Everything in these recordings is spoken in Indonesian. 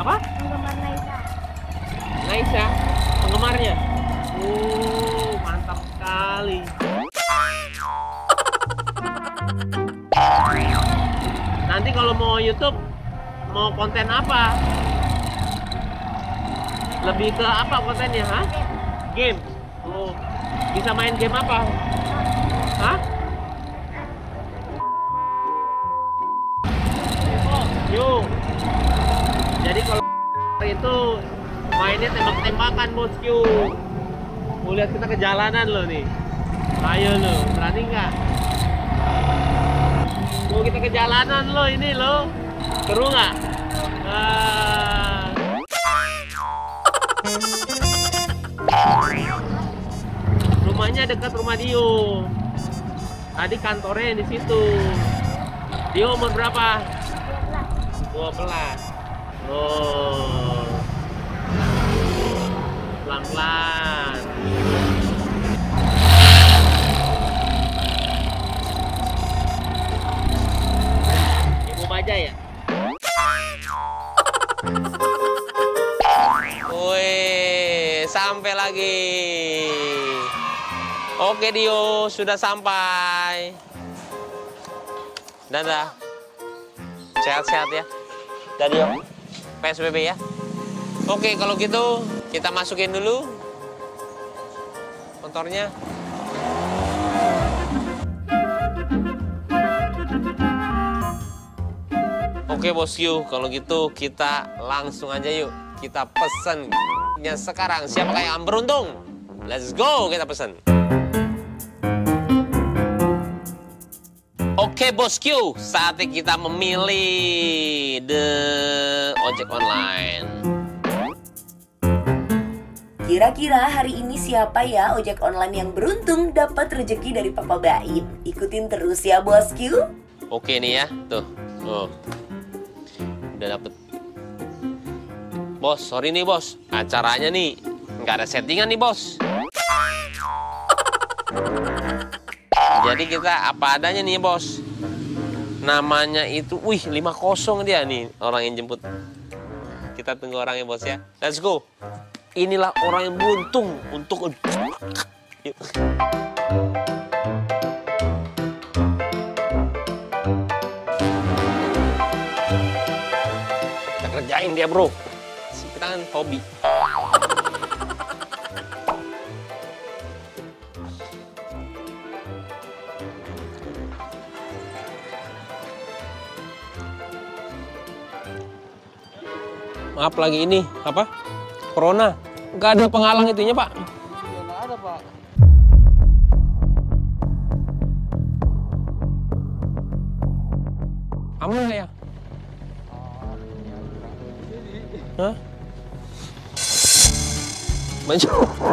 Apa? Penggemar Naisa. Naisa, penggemarnya. Oh, mantap sekali. Nanti kalau mau YouTube, mau konten apa? Lebih ke apa kontennya, ha? Game. Oh, bisa main game apa? Hah? Oh, yuk. Jadi kalau itu mainnya tembak-tembakan, bosku. Mau lihat kita ke jalanan loh nih. Ayo lo, berani nggak? Mau kita ke jalanan lo ini lo. Seru nggak? Rumahnya dekat rumah Dio. Tadi kantornya di situ. Dio umur berapa? 12. Oh. Pelan-pelan. Ibu baja ya? Wih, sampai lagi. Oke Dio, sudah sampai. Dadah. Sehat-sehat ya. Dadah Dio. PSBB ya. Oke, kalau gitu kita masukin dulu motornya. Oke bosku, kalau gitu kita langsung aja yuk. Kita pesennya sekarang. Siapakah yang beruntung? Let's go, kita pesen. Oke bosku, saatnya kita memilih the ojek online. Kira-kira hari ini siapa ya ojek online yang beruntung dapat rezeki dari Papa Baim? Ikutin terus ya bosku. Oke nih ya, tuh. Oh. Udah dapet. Bos, sorry nih bos. Acaranya nih nggak ada settingan nih bos. Jadi kita apa adanya nih bos. Namanya itu, wih 50 dia nih orang yang jemput. Kita tunggu orangnya bos ya. Let's go. Inilah orang yang beruntung untuk... Yuk. Kita kerjain dia bro. Kita kan hobi. Maaf lagi ini, apa? Corona. Nggak ada penghalang itunya, Pak. Ya, nggak ada, Pak. Aman nggak ya? Hah? Baju.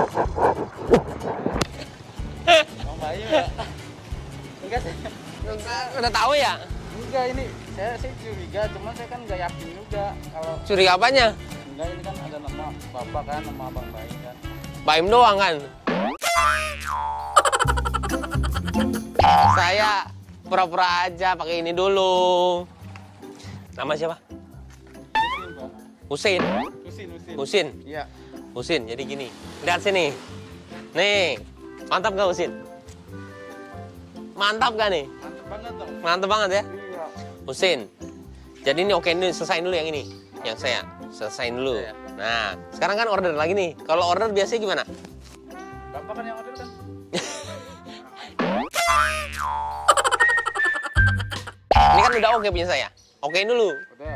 Bang Bayu ya? Enggak, Udah tahu ya? enggak ini. Saya curiga, cuman saya kan nggak yakin juga kalau Curiga apanya? enggak ini kan ada nama Bapak kan, nama Bang Bayu kan. Baim doang kan? Saya pura-pura aja pakai ini dulu. Nama siapa? Husin, Pak. Husin. Husin. Husin. Iya. Husin. Jadi gini. Lihat sini. Nih. Mantap gak Husin? Mantap gak nih? Mantap banget dong. Mantap banget ya? Iya. Husin. Jadi ini oke ini selesain dulu yang ini. Yang saya selesain dulu. Iya. Nah, sekarang kan order lagi nih. Kalau order biasanya gimana? Bapak kan yang order kan? Ini kan udah oke punya saya. Okein dulu. Udah.